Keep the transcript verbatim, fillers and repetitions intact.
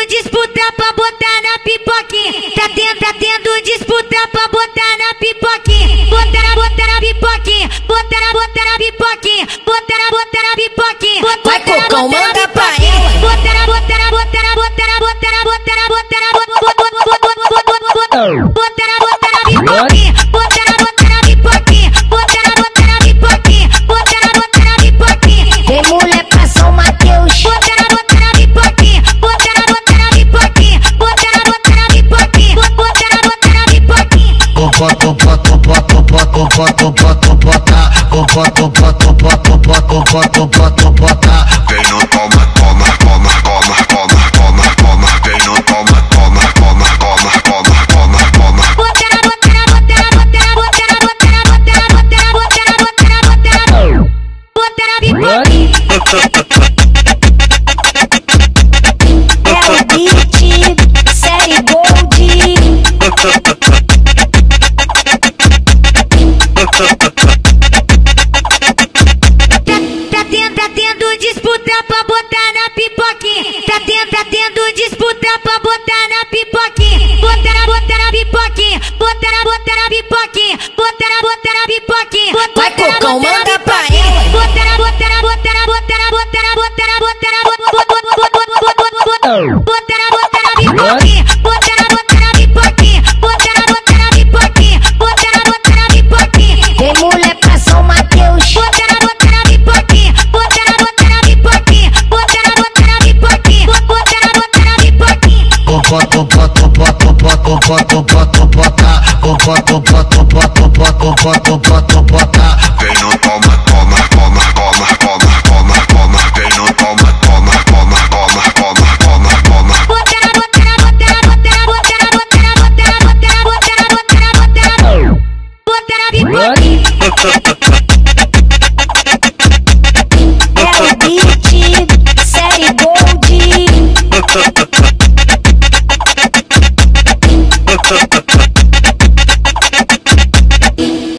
disputa pra botar na pipoquinha. Tá tendo, tá tendo disputa pra botar na pipoquinha. Botar na, botar na pipoquinha. Botar na, botar na pipoquinha. Botar na, botar na pipoquinha. Vai, Cocão, manda pra ela. Botar na, botar na, botar na, botar na, botar na, botar na, botar na, botar na, botar na, botar na pipoquinha. Botar na, botar na pipoquinha. Botar na, botar na pipoquinha. Botar na, botar na pipoquinha. Vem mulher pra São Mateus. Botar na, botar na pipoquinha. Botar na, botar na pipoquinha. Botar na, botar na pipoquinha. Botar na, botar na pipoquinha. Bota, bota, bota, bota, bota, bota, bota. Bota, bota, bota, bota, bota, bota, bota. Vem no toma, toma, toma, toma, toma, toma, toma. Vem no toma, toma, toma, toma, toma, toma, toma. Botar na, botar na, botar na, botar na, botar na, botar na, botar na, botar na, botar na, botar na, botar na, botar na pipoquinha. É o beat, série gold. Tá tendo, tá tendo disputa pra botar na pipoquinha. Tá tendo, tá tendo disputa pra botar na pipoquinha. Botar na, botar na pipoquinha. Botar na, botar na pipoquinha. Botar na, botar na pipoquinha. Vai, Cocão, manda pra ela. Botar na, botar na, botar na, botar na, botar na, botar na, botar na, botar na, botar na, botar na, botar na,